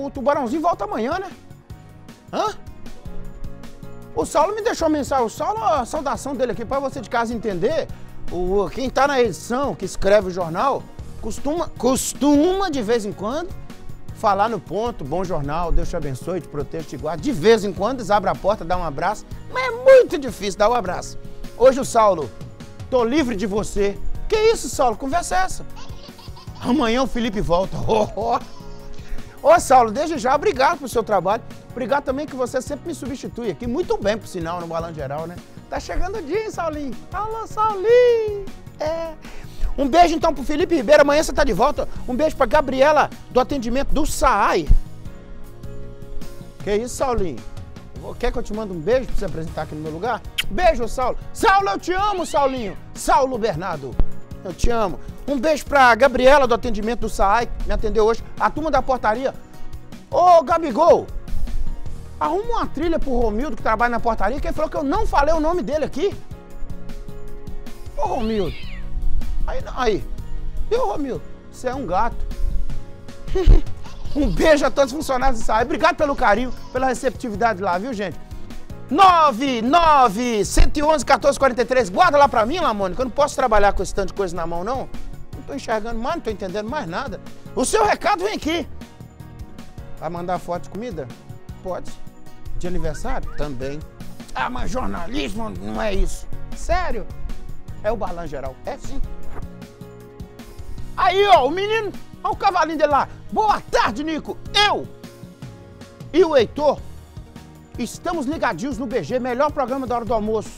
O Tubarãozinho volta amanhã, né? Hã? O Saulo me deixou mensagem. O Saulo, a saudação dele aqui, pra você de casa entender. Quem tá na edição, que escreve o jornal, costuma de vez em quando falar no ponto, bom jornal, Deus te abençoe, te proteja, te guarde. De vez em quando eles abrem a porta, dá um abraço, mas é muito difícil dar um abraço. Hoje o Saulo, tô livre de você. Que isso, Saulo? Conversa é essa? Amanhã o Felipe volta. Ô, Saulo, desde já, obrigado pelo seu trabalho. Obrigado também que você sempre me substitui aqui. Muito bem, por sinal, no Balanço Geral, né? Tá chegando o dia, hein, Saulinho? Alô, Saulinho! Um beijo, então, pro Felipe Ribeiro. Amanhã você tá de volta. Um beijo pra Gabriela, do atendimento do SAAI. Que isso, Saulinho? Quer que eu te mande um beijo pra você apresentar aqui no meu lugar? Beijo, Saulo. Saulo, eu te amo, Saulinho. Saulo Bernardo, eu te amo. Um beijo pra Gabriela, do atendimento do SAAI, que me atendeu hoje. A turma da portaria. Ô, Gabigol, arruma uma trilha pro Romildo, que trabalha na portaria, que ele falou que eu não falei o nome dele aqui. Ô, Romildo. Aí. E o Romildo? Você é um gato. Um beijo a todos os funcionários do SAAI. Obrigado pelo carinho, pela receptividade lá, viu, gente? 99-111-1443. Guarda lá pra mim, Lamônica, que eu não posso trabalhar com esse tanto de coisa na mão, não. Não tô enxergando mais, não tô entendendo mais nada. O seu recado vem aqui. Vai mandar foto de comida? Pode. De aniversário? Também. Ah, mas jornalismo não é isso. Sério? É o Balanço Geral. É sim. Aí, ó, o menino, olha o cavalinho dele lá. Boa tarde, Nico. Eu e o Heitor estamos ligadinhos no BG, melhor programa da hora do almoço.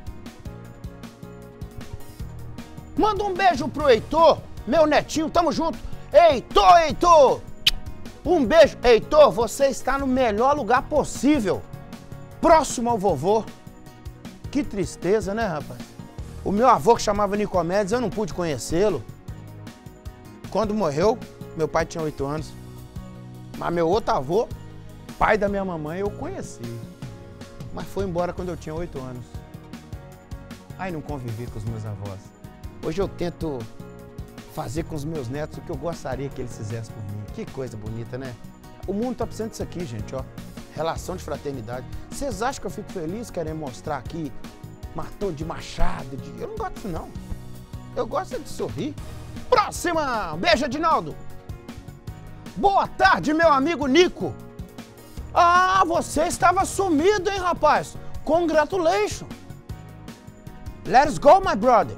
Manda um beijo pro Heitor, meu netinho, tamo junto. Heitor! Um beijo. Heitor, você está no melhor lugar possível. Próximo ao vovô. Que tristeza, né, rapaz? O meu avô, que chamava Nicomedes, eu não pude conhecê-lo. Quando morreu, meu pai tinha 8 anos. Mas meu outro avô, pai da minha mamãe, eu conheci. Mas foi embora quando eu tinha 8 anos. Aí não convivi com os meus avós. Hoje eu tento fazer com os meus netos o que eu gostaria que eles fizessem por mim. Que coisa bonita, né? O mundo tá precisando disso aqui, gente, ó. Relação de fraternidade. Vocês acham que eu fico feliz querendo mostrar aqui matou de machado? Eu não gosto disso, não. Eu gosto de sorrir. Próxima! Beijo, Edinaldo! Boa tarde, meu amigo Nico! Ah, você estava sumido, hein, rapaz? Congratulations! Let's go, my brother!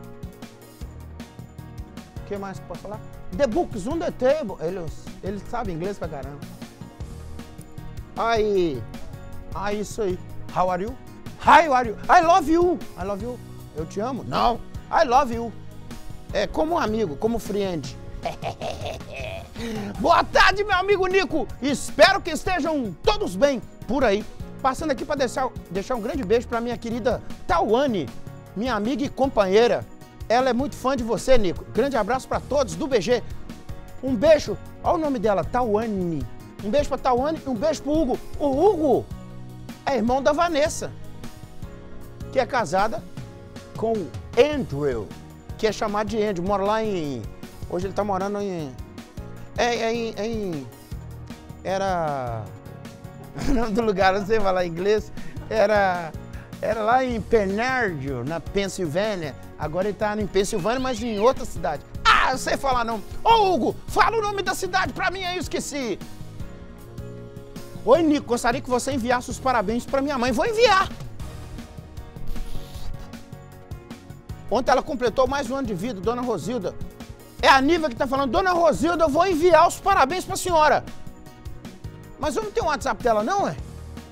O que mais que posso falar? The books on the table. Ele sabe inglês pra caramba. Aí, isso aí. How are you? How are you? I love you. I love you. Eu te amo? Não. I love you. É como um amigo, como friend. Boa tarde, meu amigo Nico. Espero que estejam todos bem por aí. Passando aqui para deixar um grande beijo para minha querida Tawane, minha amiga e companheira. Ela é muito fã de você, Nico. Grande abraço para todos do BG. Um beijo. Olha o nome dela, Tawane. Um beijo para Tawane e um beijo pro Hugo. O Hugo é irmão da Vanessa, que é casada com o Andrew, que é chamado de Andrew. Mora lá em... Hoje ele tá morando em... Era... O nome do lugar, não sei falar inglês. Era lá em Penardio, na Pensilvânia. Agora ele tá em Pensilvânia, mas em outra cidade. Ah, eu sei falar não. Ô, Hugo, fala o nome da cidade pra mim aí, eu esqueci. Oi, Nico, gostaria que você enviasse os parabéns pra minha mãe. Vou enviar. Ontem ela completou mais um ano de vida, Dona Rosilda. É a Nívia que tá falando. Dona Rosilda, eu vou enviar os parabéns pra senhora. Mas eu não tenho o WhatsApp dela, não, é?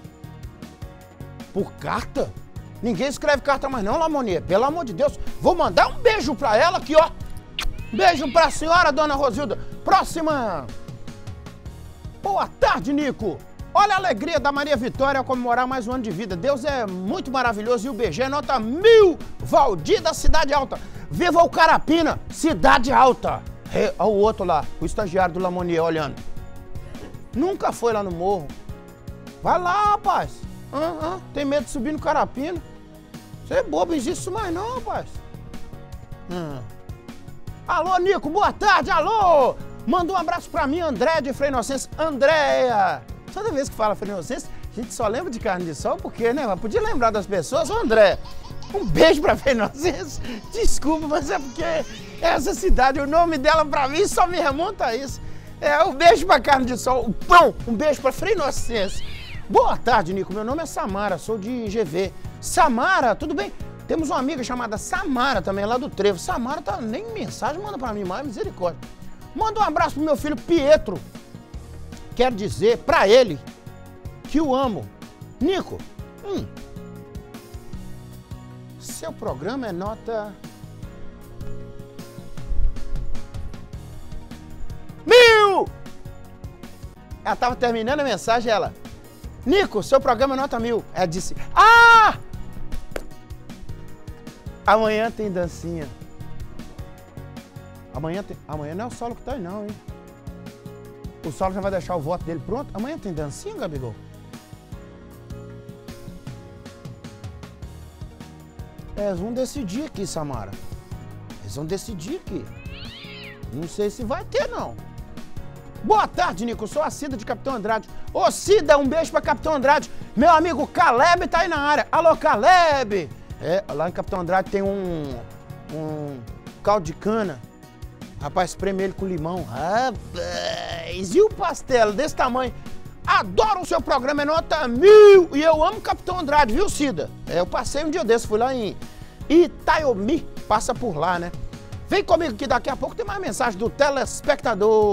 Por carta? Ninguém escreve carta mais não, Lamonier. Pelo amor de Deus. Vou mandar um beijo pra ela aqui, ó. Beijo pra senhora, Dona Rosilda. Próxima. Boa tarde, Nico. Olha a alegria da Maria Vitória ao comemorar mais um ano de vida. Deus é muito maravilhoso e o BG é nota 1000. Valdir da Cidade Alta. Viva o Carapina, Cidade Alta. Olha o outro lá, o estagiário do Lamonier olhando. Nunca foi lá no morro. Vai lá, rapaz. Tem medo de subir no Carapina? Você é bobo, não existe isso mais não, rapaz. Alô, Nico, boa tarde, alô. Manda um abraço pra mim, André de Frei Inocêncio. Andréia! Toda vez que fala Frei Inocêncio, a gente só lembra de carne de sol, porque, né? Mas podia lembrar das pessoas. Ô, André, um beijo pra Frei Inocêncio. Desculpa, mas é porque essa cidade, o nome dela pra mim só me remonta a isso. Um beijo pra carne de sol. Pão, um beijo pra Frei Inocêncio. Boa tarde, Nico. Meu nome é Samara, sou de GV. Samara, tudo bem? Temos uma amiga chamada Samara também, lá do Trevo. Samara tá nem mensagem, manda pra mim mais, misericórdia. Manda um abraço pro meu filho Pietro. Quero dizer pra ele que o amo. Nico, seu programa é nota 1000! Ela tava terminando a mensagem, ela... Nico, seu programa é nota 1000. Ela disse, amanhã tem dancinha. Amanhã não é o Saulo que tá aí não, hein? O Saulo já vai deixar o voto dele pronto. Amanhã tem dancinha, Gabigol? Eles vão decidir aqui, Samara. Eles vão decidir aqui. Não sei se vai ter, não. Boa tarde, Nico. Sou a Cida de Capitão Andrade. Ô, Cida, um beijo pra Capitão Andrade. Meu amigo Caleb tá aí na área. Alô, Caleb! Lá em Capitão Andrade tem um caldo de cana. Rapaz, espreme ele com limão. Rapaz, e o pastel desse tamanho? Adoro o seu programa, é nota 1000. E eu amo Capitão Andrade, viu, Cida? Eu passei um dia desse, fui lá em Itaiomi. Passa por lá, né? Vem comigo que daqui a pouco tem mais mensagem do telespectador.